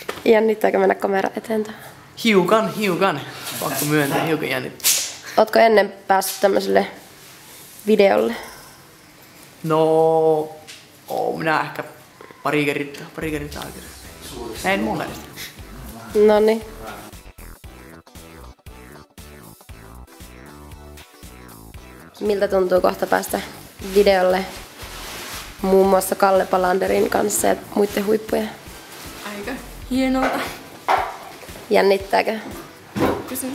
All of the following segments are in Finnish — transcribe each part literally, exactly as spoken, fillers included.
Jännittääkö mennä kamera eteen? Hiukan, hiukan. Pakko myöntää, hiukan jännittää. Ootko ennen päässyt tämmöiselle videolle? No, oon minä ehkä pari kertaa, pari kertaa aikana. En mun mielestä. Noniin. Miltä tuntuu kohta päästä videolle muun muassa Kalle Palanderin kanssa ja muiden huippujen? Aika hienolta. Jännittääkö? Kysyn.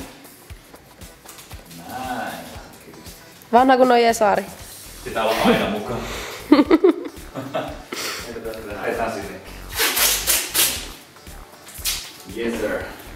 Näin. Vanha kun on Jesaari. Pitää olla aina mukaan. Lähdetään sinnekin. Yes sir.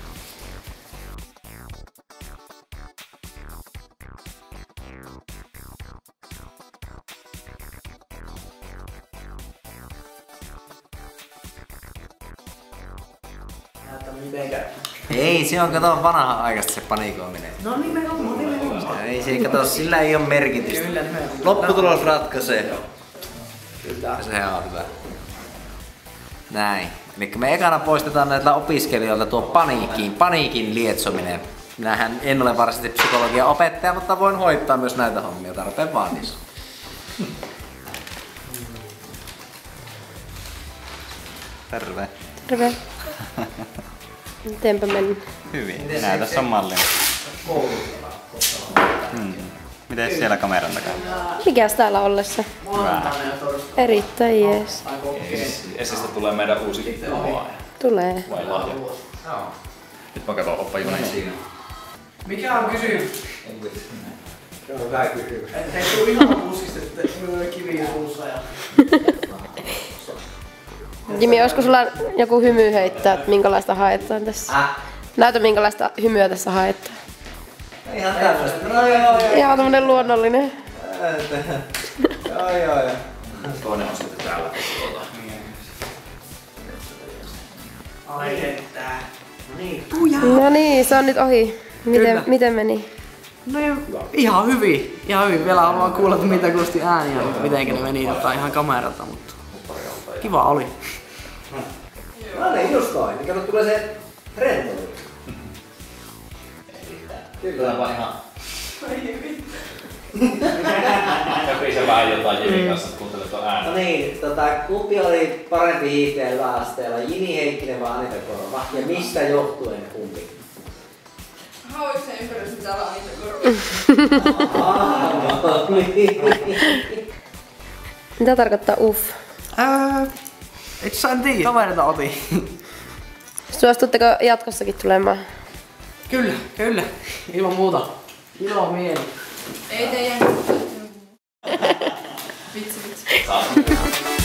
Ei, se on kato vanha aikaista se panikoiminen. No nimenomaan, nimenomaan. Ei se kato, sillä ei ole merkitystä. Kyllä, nimenomaan. Lopputulos ratkaisee. Kyllä. Se on hyvä. Näin. Eli me ekana poistetaan näiltä opiskelijoilta tuo paniikin, paniikin lietsominen. Minähän en ole varsinaisesti psykologian opettaja, mutta voin hoitaa myös näitä hommia tarpeen vaatissa. Terve. Terve. Mitenpä meni? Hyvin. Minä tässä on mallina. Hmm. Miten siellä kameran takana? Mikäs täällä ollessa? Hyvä. Erittäin jees. Esistä tulee meidän uusi kuvaaja. Tulee. Vai lahja? Nyt mä katson oppa Junen. Mikä on kysymys? Se on hyvä kysymys. Ettei tuu ihan puskista, että kiviä suussa ja... Jimi, olisiko sulla joku hymy heittää, että minkälaista haetaan tässä? Äh. Näytä minkälaista hymyä tässä haetaan. Ihan tämmöistä. No joo joo. Ihan tämmönen luonnollinen. Joo joo joo. Toinen on sitten täällä. Ai että. No niin. No niin, se on nyt ohi. Miten, Kyllä. miten meni? No ihan hyvin. Ihan hyvin. Vielä haluan kuulla, että mitä kuulosti ääniä, mitenkä ne meni jotain ihan kameralta, mutta kiva oli. No niin, just noin. Niin kato, tulee se rentoutus. Kyllä vaan ihan... Käpii vähän jotain Jimin kanssa, että kuuntelet tuon äänen. No niin, tota, kumpi oli parempi hiihtäjä yläasteella? Jimi Heikkinen vai Anita Korva? Ja mistä johtuen kumpi? Hauiksen ympäristö täällä on niitä korvia. Mitä tarkoittaa uff? Öö, et sä en tiedä. Kavereita otin. Suostutteko jatkossakin tulemaan? Kyllä, kyllä. Ilman muuta. Ilo mieli. Ei teidän. Vitsi, vitsi. Saat